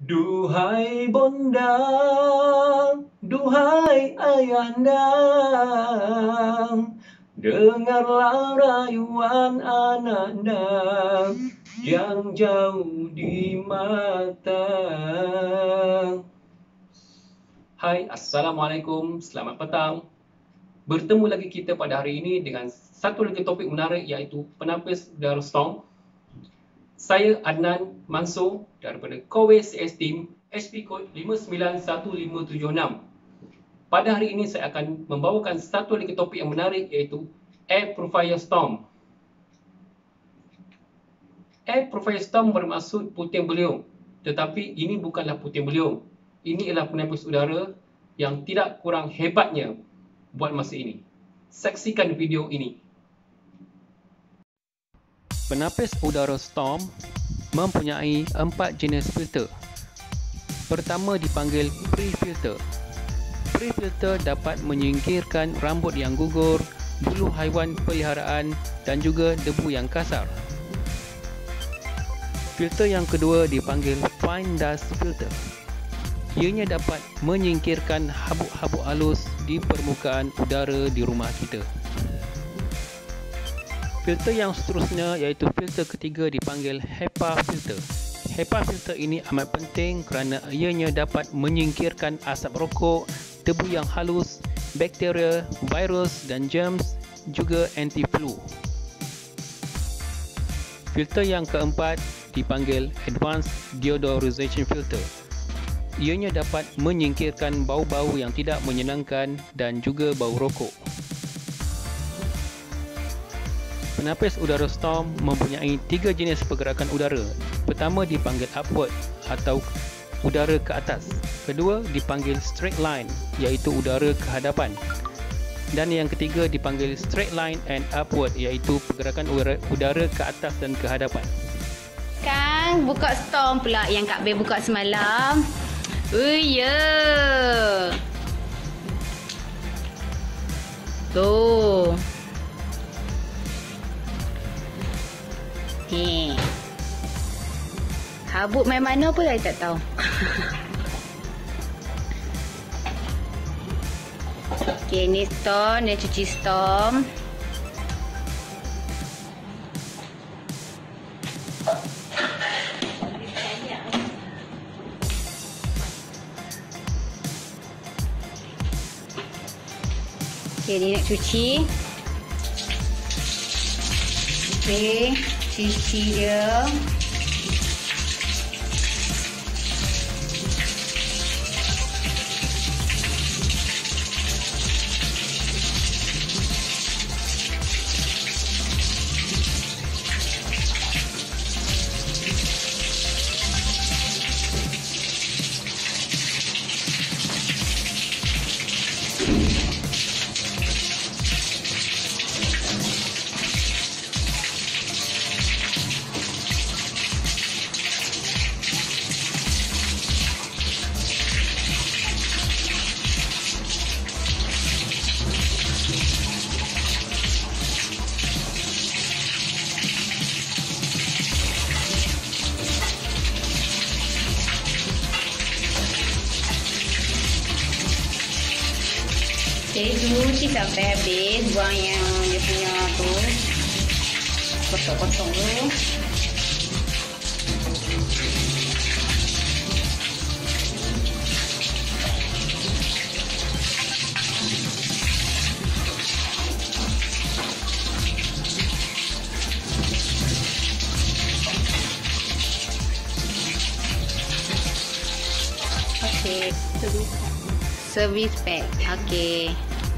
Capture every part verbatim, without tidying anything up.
Duhai bonda, duhai ayahanda, dengarlah rayuan ananda yang jauh di mata. Hai, Assalamualaikum, selamat petang. Bertemu lagi kita pada hari ini dengan satu lagi topik menarik, iaitu penapis udara storm. Saya Adnan Mansur daripada Kowe C S Team H P Code lima sembilan satu lima tujuh enam. Pada hari ini saya akan membawakan satu lagi topik yang menarik, iaitu Air Purifier Storm. Air Purifier Storm bermaksud puting beliung, tetapi ini bukanlah puting beliung. Ini adalah penapis udara yang tidak kurang hebatnya buat masa ini. Saksikan video ini. Penapis udara storm mempunyai empat jenis filter. Pertama dipanggil pre-filter. Pre-filter dapat menyingkirkan rambut yang gugur, bulu haiwan peliharaan dan juga debu yang kasar. Filter yang kedua dipanggil fine dust filter. Ianya dapat menyingkirkan habuk-habuk halus di permukaan udara di rumah kita. Filter yang seterusnya iaitu filter ketiga dipanggil HEPA filter. HEPA filter ini amat penting kerana ianya dapat menyingkirkan asap rokok, debu yang halus, bakteria, virus dan germs, juga anti-flu. Filter yang keempat dipanggil Advanced Deodorization filter. Ianya dapat menyingkirkan bau-bau yang tidak menyenangkan dan juga bau rokok. Penapis udara storm mempunyai tiga jenis pergerakan udara. Pertama dipanggil upward atau udara ke atas. Kedua dipanggil straight line iaitu udara ke hadapan. Dan yang ketiga dipanggil straight line and upward iaitu pergerakan udara ke atas dan ke hadapan. Kang, buka storm pula yang Kak Bel buka semalam. Oh ya. Tuh. Ni. Habuk main mana pun saya tak tahu. Okey, ni storm, dia cuci storm. Okey, dia nak cuci. Okey. Cuci dia. Okay, cuci sampai habis, buang yang dia punya tu, kotak-kotak tu. Okay, service pack. Okay.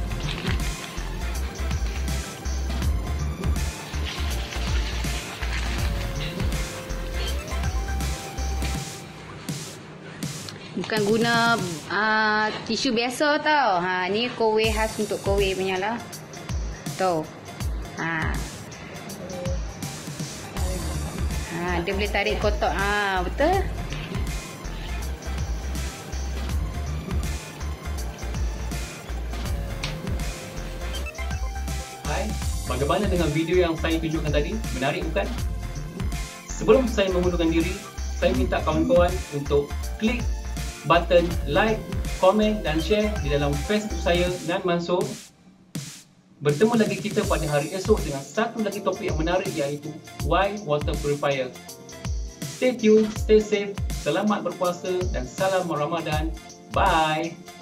Bukan guna uh, tisu biasa tau. Ha, ni Kowe khas untuk Kowe punya lah. Tau. Ha. Ha, dia boleh tarik kotak. Ha, betul? Hai, bagaimana dengan video yang saya tunjukkan tadi? Menarik bukan? Sebelum saya mengundurkan diri, saya minta kawan-kawan untuk klik button like, komen dan share di dalam Facebook saya, Nan Mansur. Bertemu lagi kita pada hari esok dengan satu lagi topik yang menarik, iaitu why water purifier. Stay tuned, stay safe, selamat berpuasa dan salam Ramadan. Bye.